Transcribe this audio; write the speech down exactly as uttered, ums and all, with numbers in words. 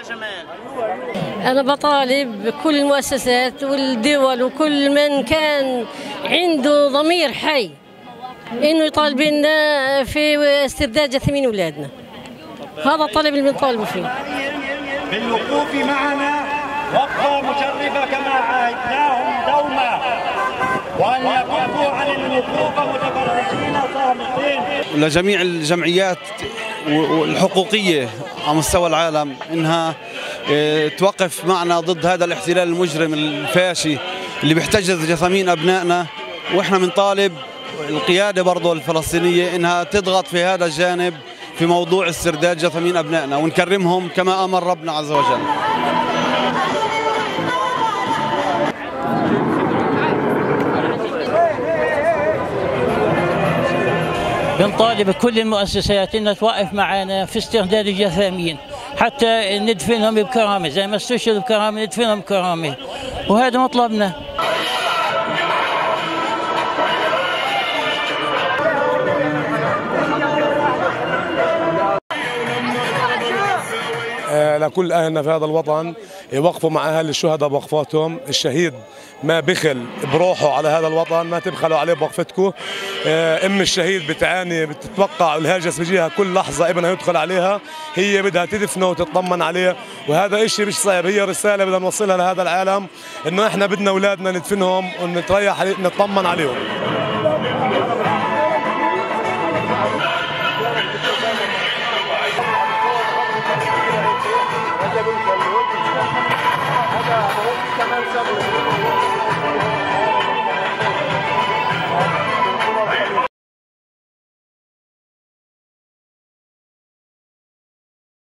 أنا بطالب كل المؤسسات والدول وكل من كان عنده ضمير حي إنه يطالب لنا في استرداد جثامين أولادنا. هذا الطلب اللي بنطالبوا فيه. بالوقوف معنا وقفة مشرفة كما عاهدناهم دوما، وأن يكفوا عن الوقوف متفرجين صامتين. لجميع الجمعيات الحقوقية على مستوى العالم إنها توقف معنا ضد هذا الاحتلال المجرم الفاشي اللي بيحتجز جثامين أبنائنا، وإحنا بنطالب القيادة برضو الفلسطينية إنها تضغط في هذا الجانب في موضوع استرداد جثامين أبنائنا ونكرمهم كما أمر ربنا عز وجل. بنطالب كل المؤسسات انها توقف معنا في استرداد الجثامين حتى ندفنهم بكرامه، زي ما استشهدوا بكرامه ندفنهم بكرامه، وهذا مطلبنا. لكل أهلنا في هذا الوطن يوقفوا مع أهل الشهداء بوقفاتهم. الشهيد ما بخل بروحه على هذا الوطن، ما تبخلوا عليه بوقفتكم. أم الشهيد بتعاني بتتوقع الهاجس بيجيها كل لحظة ابنها يدخل عليها، هي بدها تدفنه وتطمن عليه، وهذا إشي مش صعب. هي رسالة بدنا نوصلها لهذا العالم إنه إحنا بدنا أولادنا ندفنهم ونتريح نطمن عليهم.